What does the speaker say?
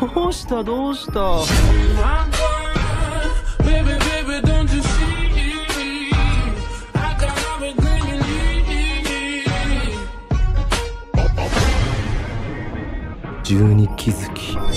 どうしたどうした。 12気づき。